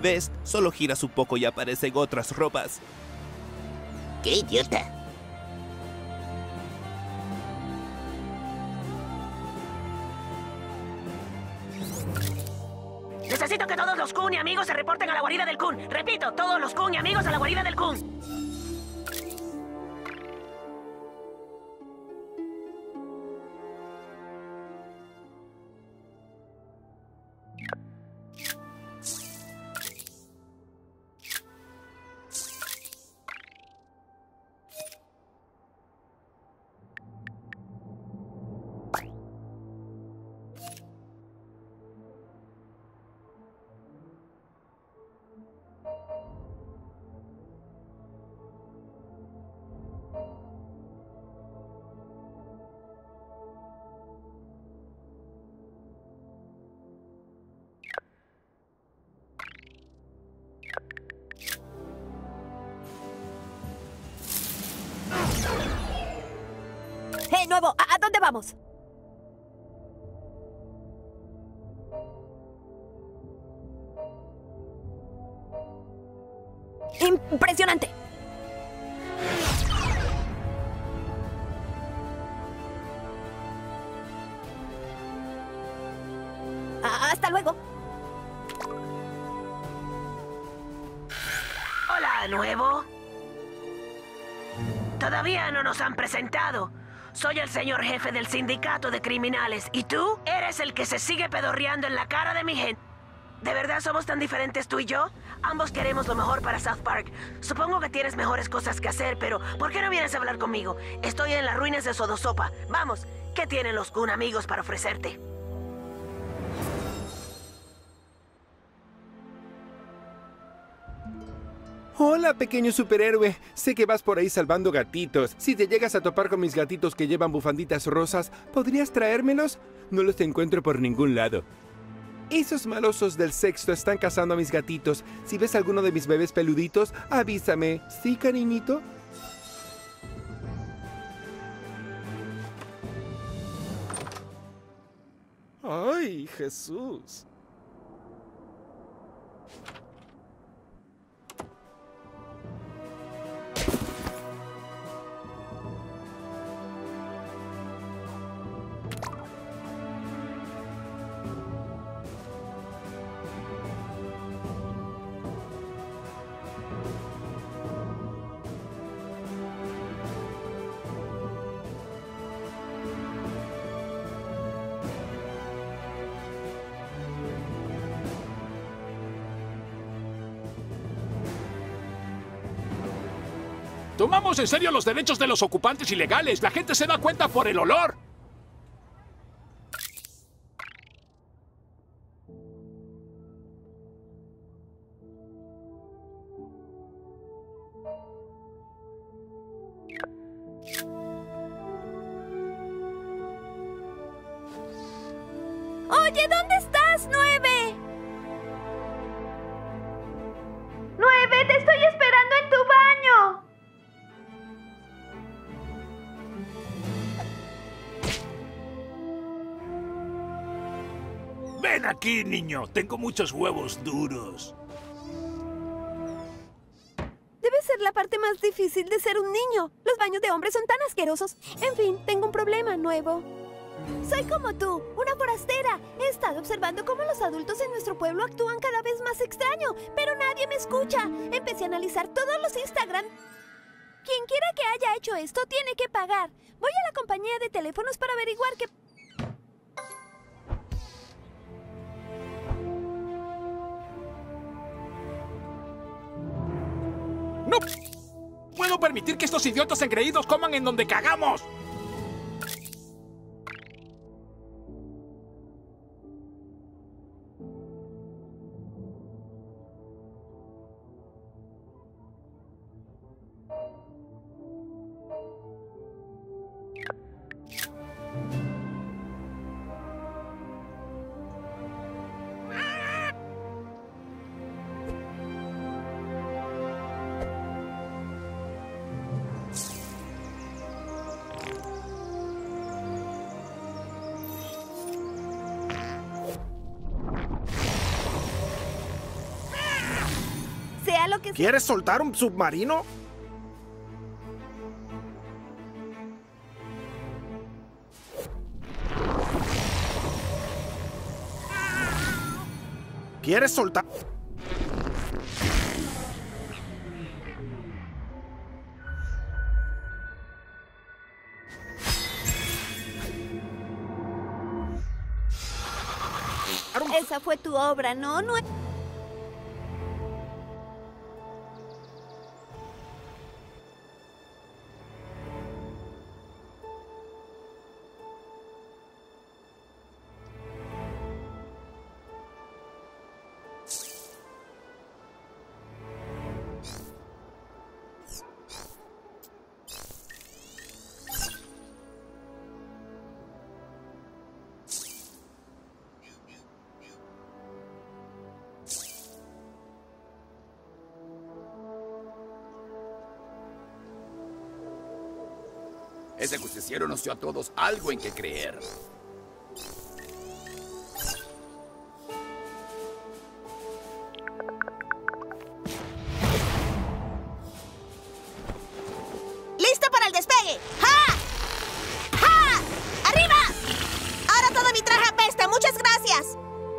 ¿Ves? Solo giras un poco y aparecen otras ropas. ¡Qué idiota! Necesito que todos los Kun y amigos se reporten a la guarida del Kun. Repito, todos los Kun y amigos a la guarida del Kun. Nuevo, ¿a dónde vamos? Impresionante. Hasta luego. Hola, Nuevo. Todavía no nos han presentado. Soy el señor jefe del sindicato de criminales. ¿Y tú? Eres el que se sigue pedorreando en la cara de mi gente. ¿De verdad somos tan diferentes tú y yo? Ambos queremos lo mejor para South Park. Supongo que tienes mejores cosas que hacer, pero ¿por qué no vienes a hablar conmigo? Estoy en las ruinas de Sodosopa. Vamos, ¿qué tienen los Kun amigos para ofrecerte? Hola, pequeño superhéroe. Sé que vas por ahí salvando gatitos. Si te llegas a topar con mis gatitos que llevan bufanditas rosas, ¿podrías traérmelos? No los encuentro por ningún lado. Esos malosos del sexto están cazando a mis gatitos. Si ves alguno de mis bebés peluditos, avísame. ¿Sí, cariñito? ¡Ay, Jesús! Tomamos en serio los derechos de los ocupantes ilegales. La gente se da cuenta por el olor. Oye, ¿dónde estás, 9? 9, te estoy esperando en tu baño. Ven aquí, niño. Tengo muchos huevos duros. Debe ser la parte más difícil de ser un niño. Los baños de hombres son tan asquerosos. En fin, tengo un problema nuevo. Soy como tú, una forastera. He estado observando cómo los adultos en nuestro pueblo actúan cada vez más extraño, pero nadie me escucha. Empecé a analizar todos los Instagram. Quien quiera que haya hecho esto tiene que pagar. Voy a la compañía de teléfonos para averiguar qué... ¡No puedo permitir que estos idiotas engreídos coman en donde cagamos! lo que sea. ¿Quieres soltar un submarino? ¿Quieres soltar? Esa fue tu obra, ¿no? No. Ese justiciero nos dio a todos algo en que creer. ¡Listo para el despegue! ¡Ja! ¡Ja! ¡Arriba! Ahora todo mi traje apesta. ¡Muchas gracias!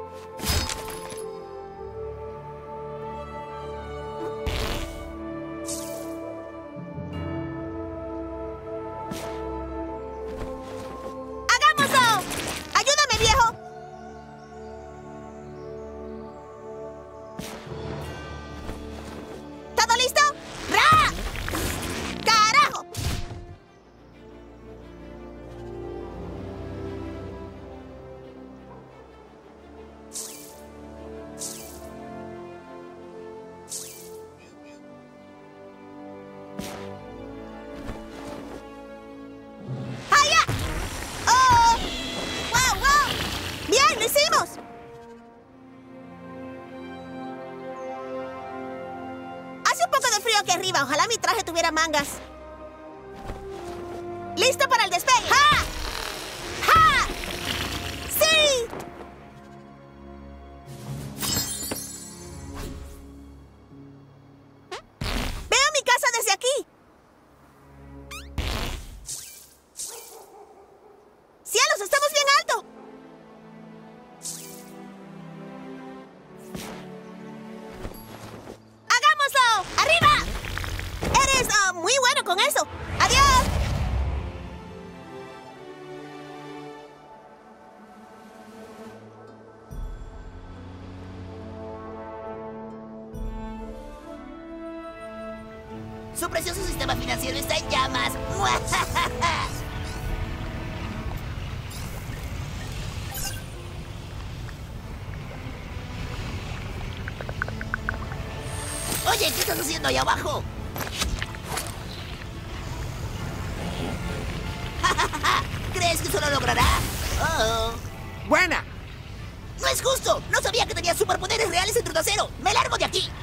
Aquí arriba, ojalá mi traje tuviera mangas. ¡Listo para el despegue! ¡Ja! ¡Ja! ¡Sí! Veo mi casa desde aquí. ¡Cielos, estamos bien alto! ¡Hagámoslo! ¡Arriba! Eres muy bueno con eso. ¡Adiós! Su precioso sistema financiero está en llamas. Oye, ¿qué estás haciendo ahí abajo? ¿Crees que eso lo logrará? Oh. ¡Buena! ¡No es justo! ¡No sabía que tenía superpoderes reales en Trueno Acero! ¡Me largo de aquí!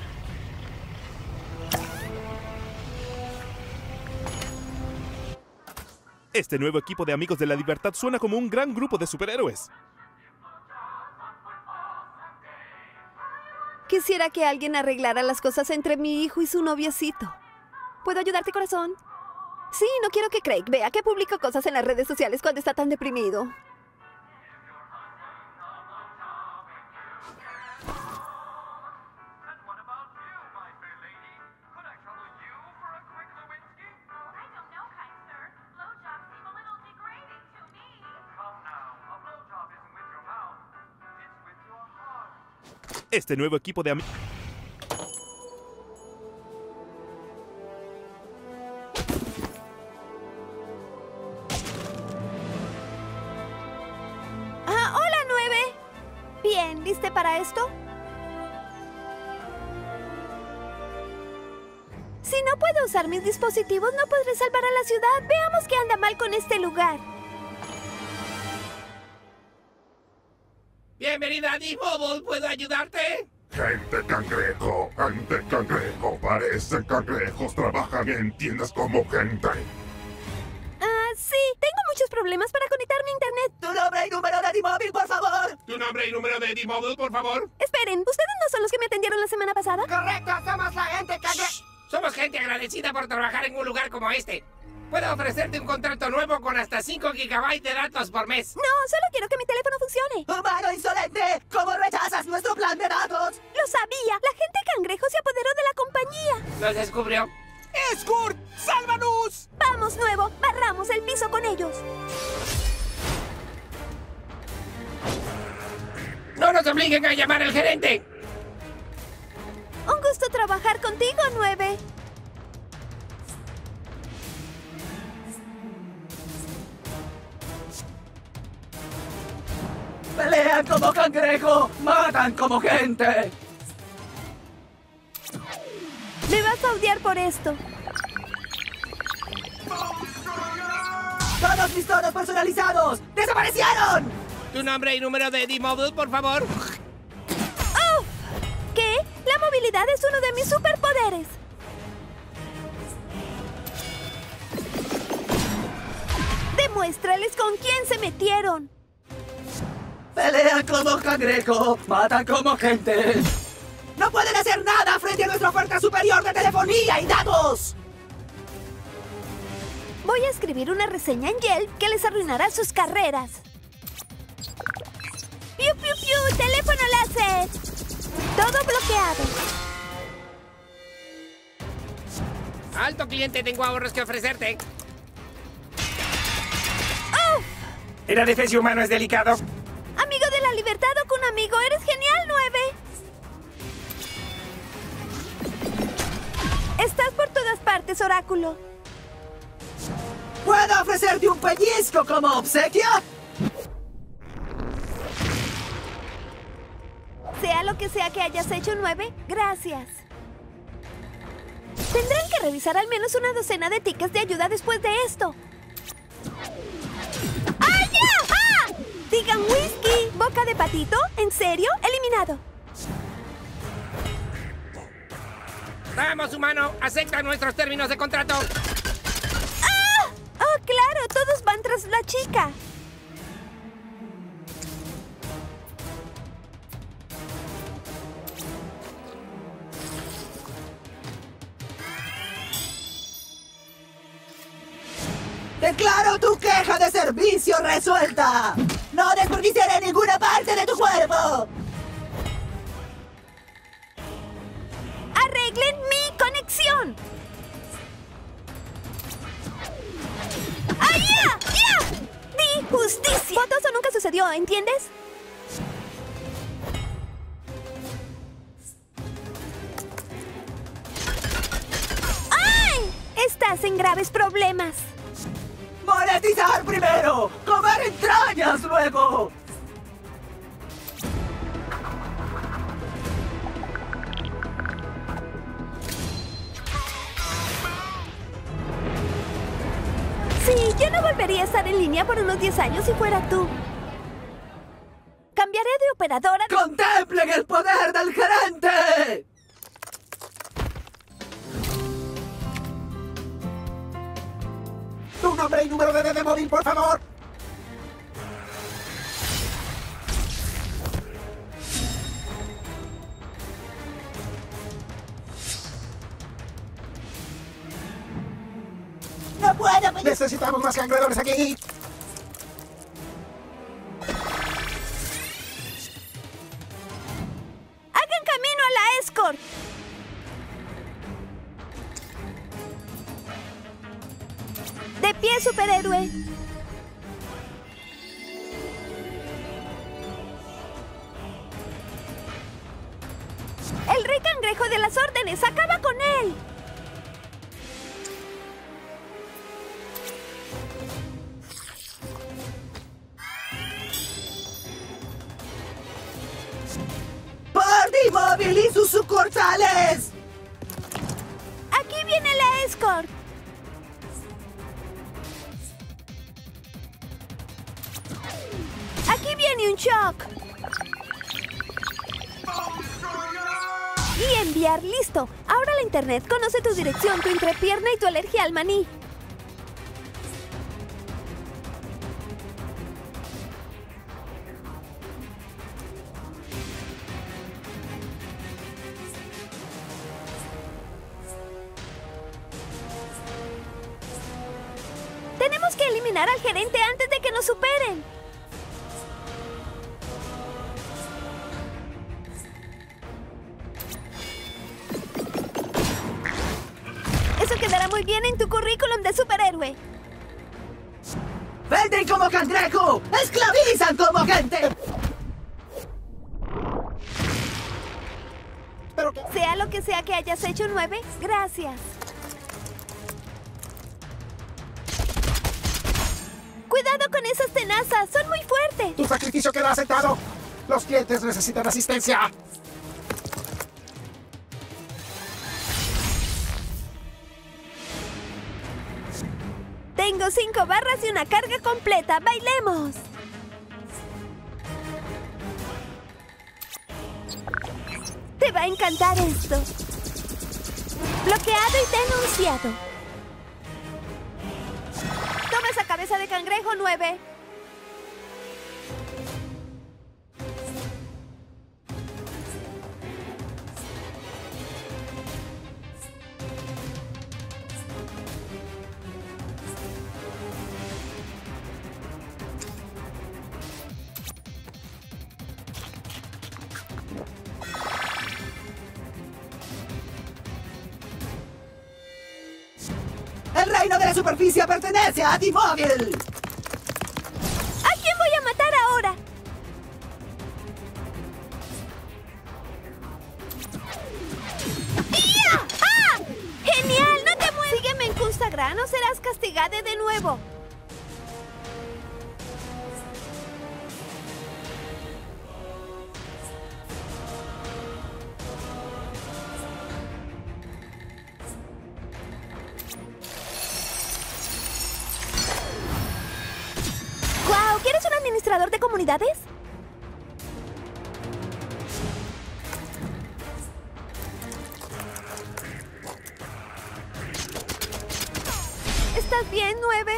Este nuevo equipo de Amigos de la Libertad suena como un gran grupo de superhéroes. Quisiera que alguien arreglara las cosas entre mi hijo y su noviecito. ¿Puedo ayudarte, corazón? Sí, no quiero que Craig vea que publico cosas en las redes sociales cuando está tan deprimido. Este nuevo equipo de amigos... Hola, 9. Bien, ¿liste para esto? Si no puedo usar mis dispositivos, no podré salvar a la ciudad. Veamos qué anda mal con este lugar. Bienvenida a D-Bubble, ¿puedo ayudarte? Gente cangrejo, parecen cangrejos, trabajan en tiendas como gente. Sí, tengo muchos problemas para conectarme a internet. ¡Tu nombre y número de móvil, por favor! Tu nombre nombre y número de D-Mobile, por favor? Esperen, ¿ustedes no son los que me atendieron la semana pasada? Correcto, somos la gente cangrejo. Somos gente agradecida por trabajar en un lugar como este. Puedo ofrecerte un contrato nuevo con hasta 5 GB de datos por mes. No, solo quiero que mi teléfono funcione. ¡Humano insolente! ¿Cómo rechazas nuestro plan de datos? Lo sabía. La gente cangrejo se apoderó de la compañía. ¿Los descubrió? ¡Squirt! ¡Sálvanos! Vamos, Nuevo. Barramos el piso con ellos. ¡No nos obliguen a llamar al gerente! Un gusto trabajar contigo, 9. ¡Pelean como cangrejo! ¡Matan como gente! Me vas a odiar por esto. ¡Todos mis tonos personalizados! ¡Desaparecieron! ¿Tu nombre y número de D-Mobile, por favor? ¡Oh! ¿Qué? La movilidad es uno de mis superpoderes. Demuéstrales con quién se metieron. ¡Pelean como cangrejo! ¡Matan como gente! ¡No pueden hacer nada frente a nuestra oferta superior de telefonía y datos! Voy a escribir una reseña en Yelp que les arruinará sus carreras. ¡Piu, piu, piu! ¡Teléfono láser! Todo bloqueado. Alto, cliente, tengo ahorros que ofrecerte. ¡Oh! ¿El adefesio humano es delicado? Amigo de la libertad o con amigo, eres genial, 9. Estás por todas partes, Oráculo. ¿Puedo ofrecerte un pellizco como obsequio? Sea lo que sea que hayas hecho, 9, gracias. Tendrán que revisar al menos una docena de tickets de ayuda después de esto. ¡Ay, ya! ¡Ah! Digan whisky. ¿Boca de patito? ¿En serio? Eliminado. Vamos, humano, acepta nuestros términos de contrato. ¡Ah! ¡Oh, claro! Todos van tras la chica. ¡Declaro tu queja de servicio resuelta! ¡No desperdiciaré ninguna parte de tu cuerpo! ¡Arreglen mi conexión! ¡Ay, ya! ¡Ya! ¡Di justicia! Fotoso nunca sucedió, ¿entiendes? ¡Ay! Estás en graves problemas. ¡Monetizar primero! ¡Comer entrañas luego! Sí, yo no volvería a estar en línea por unos 10 años si fuera tú. Cambiaré de operadora... ¡Contemplen el poder del gerente! ¡Tu nombre y número de móvil, por favor! ¡No puedo! ¡Necesitamos más cangreadores aquí! ¡Hagan camino a la escort! ¡De pie, superhéroe! ¡El rey cangrejo de las órdenes! ¡Acaba con él! ¡Party Móvil y sus sucursales! ¡Aquí viene la escort! ¡Aquí viene un shock! Y enviar, listo. Ahora la internet conoce tu dirección, tu entrepierna y tu alergia al maní. eliminar al gerente antes de que nos superen. Eso quedará muy bien en tu currículum de superhéroe. ¡Venden como cangrejo! ¡Esclavizan como gente! Sea lo que sea que hayas hecho, 9, gracias. ¡Cuidado con esas tenazas! ¡Son muy fuertes! Tu sacrificio queda aceptado. Los clientes necesitan asistencia. Tengo 5 barras y una carga completa. ¡Bailemos! Te va a encantar esto. Bloqueado y denunciado. Toma esa cabeza de cangrejo, 9. ¡El reino de la superficie pertenece a T-Mobile! ¿A quién voy a matar ahora? ¡Ya! ¡Ah! ¡Genial! ¡No te muevas! Sígueme en Instagram o serás castigada de nuevo. ¡Guau! ¿Quieres un administrador de comunidades? ¿Estás bien, 9?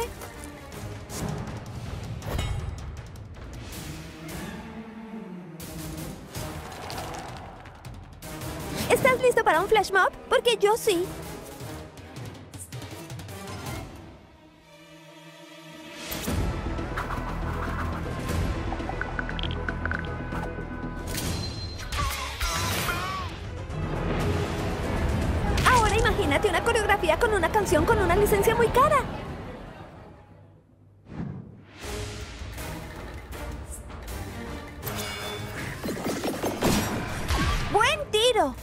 ¿Estás listo para un flash mob? Porque yo sí. Ahora imagínate una coreografía con una canción con una licencia muy cara. ¡Buen tiro!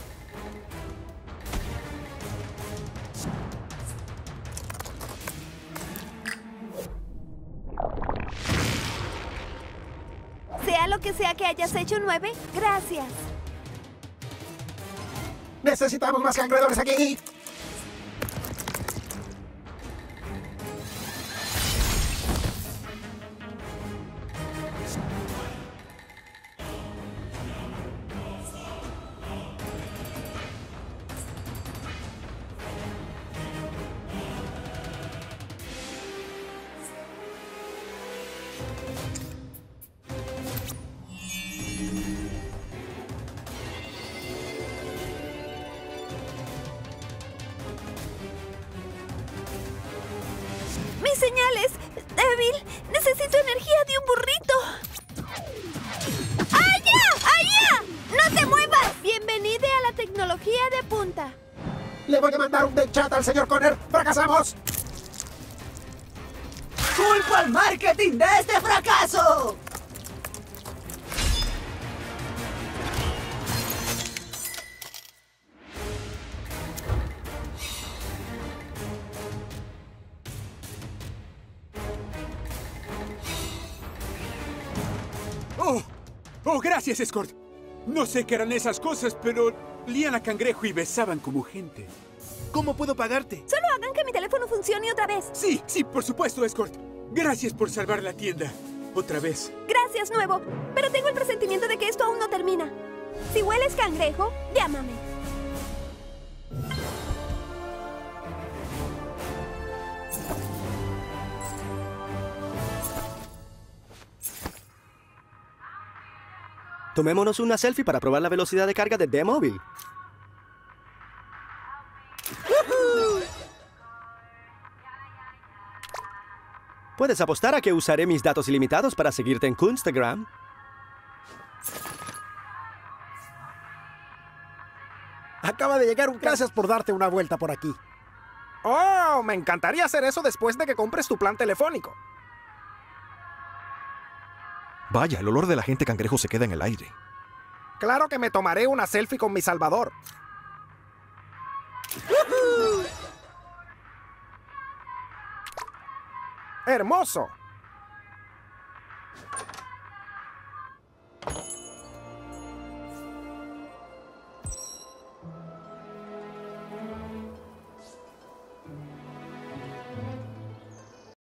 Sea lo que sea que hayas hecho, 9, gracias. Necesitamos más cangredores aquí. ¡Mi señal es débil! ¡Necesito energía de un burrito! ¡Allá! ¡Allá! ¡No te muevas! Bienvenida a la tecnología de punta. Le voy a mandar un dead chat al señor Connor. ¡Fracasamos! ¡Culpo al marketing de este fracaso! ¡Oh, gracias, Escort! No sé qué eran esas cosas, pero lían a cangrejo y besaban como gente. ¿Cómo puedo pagarte? Solo hagan que mi teléfono funcione otra vez. Sí, por supuesto, Escort. Gracias por salvar la tienda. Otra vez. Gracias, nuevo. Pero tengo el presentimiento de que esto aún no termina. Si hueles cangrejo, llámame. Tomémonos una selfie para probar la velocidad de carga de T-Mobile. Puedes apostar a que usaré mis datos ilimitados para seguirte en Kunstagram. Acaba de llegar un... Gracias por darte una vuelta por aquí. Oh, me encantaría hacer eso después de que compres tu plan telefónico. Vaya, el olor del agente cangrejo se queda en el aire. Claro que me tomaré una selfie con mi salvador. ¡Hermoso!